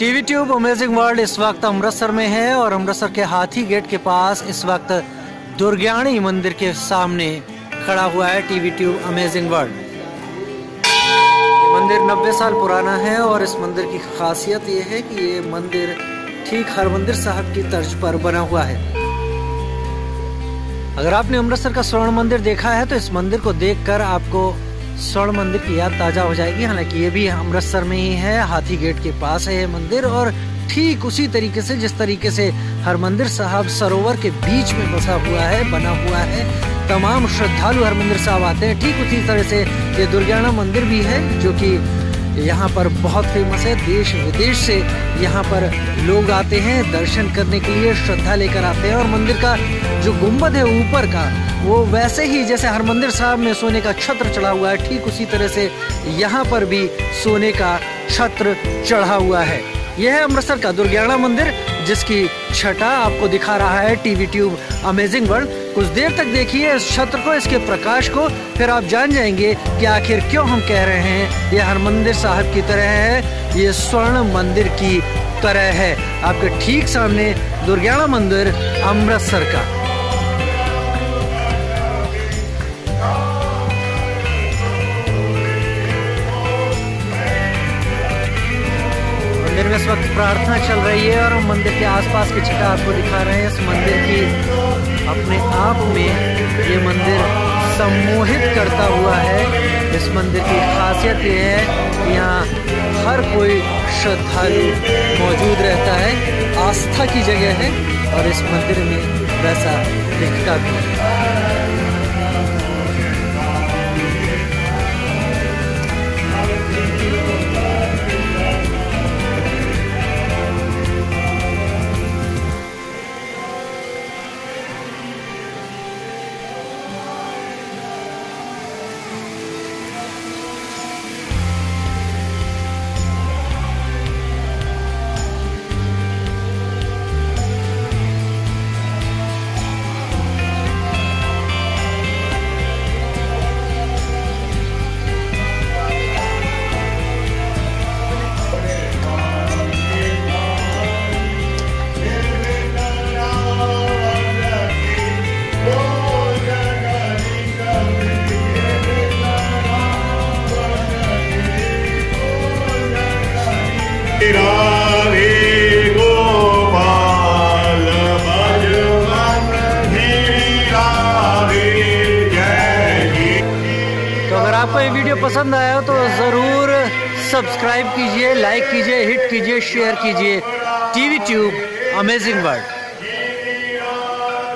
TV tube amazing world इस वक्त अमृतसर में है और अमृतसर के हाथी गेट के पास इस वक्त दुर्ग्याणी मंदिर के सामने खड़ा हुआ है टीवी ट्यूब अमेजिंग वर्ल्ड। मंदिर 90 साल पुराना है और इस मंदिर की खासियत ये है कि ये मंदिर ठीक हरमंदिर साहब की तर्ज पर बना हुआ है। अगर आपने अमृतसर का स्वर्ण मंदिर देखा है तो इस मंदिर को देखकर आपको स्वर्ण मंदिर की याद ताजा हो जाएगी। हालांकि ये भी अमृतसर में ही है, हाथी गेट के पास है ये मंदिर और ठीक उसी तरीके से जिस तरीके से हरमंदिर साहब सरोवर के बीच में बसा हुआ है, बना हुआ है, तमाम श्रद्धालु हरमंदिर साहब आते हैं, ठीक उसी तरह से ये दुर्ग्याना मंदिर भी है जो कि यहाँ पर बहुत फेमस है। देश विदेश से यहाँ पर लोग आते हैं दर्शन करने के लिए, श्रद्धा लेकर आते हैं और मंदिर का जो गुंबद है ऊपर का वो वैसे ही जैसे हरमंदिर साहब में सोने का छत्र चढ़ा हुआ है, ठीक उसी तरह से यहाँ पर भी सोने का छत्र चढ़ा हुआ है। यह है अमृतसर का दुर्ग्याना मंदिर जिसकी छटा आपको दिखा रहा है टीवी ट्यूब अमेजिंग वर्ल्ड। कुछ देर तक देखिए इस छत्र को, इसके प्रकाश को, फिर आप जान जाएंगे कि आखिर क्यों हम कह रहे हैं यह हरमंदिर साहब की तरह है, ये स्वर्ण मंदिर की तरह है। आपके ठीक सामने दुर्ग्याना मंदिर अमृतसर का। मंदिर में इस वक्त प्रार्थना चल रही है और मंदिर के आसपास की छटा आपको दिखा रहे हैं। इस मंदिर की अपने आप में ये मंदिर सम्मोहित करता हुआ है। इस मंदिर की खासियत ये है कि यहाँ हर कोई श्रद्धालु मौजूद रहता है, आस्था की जगह है और इस मंदिर में वैसा दिखता भी है। तो अगर आपको ये वीडियो पसंद आया तो ज़रूर सब्सक्राइब कीजिए, लाइक कीजिए, हिट कीजिए, शेयर कीजिए टीवी ट्यूब अमेजिंग वर्ल्ड।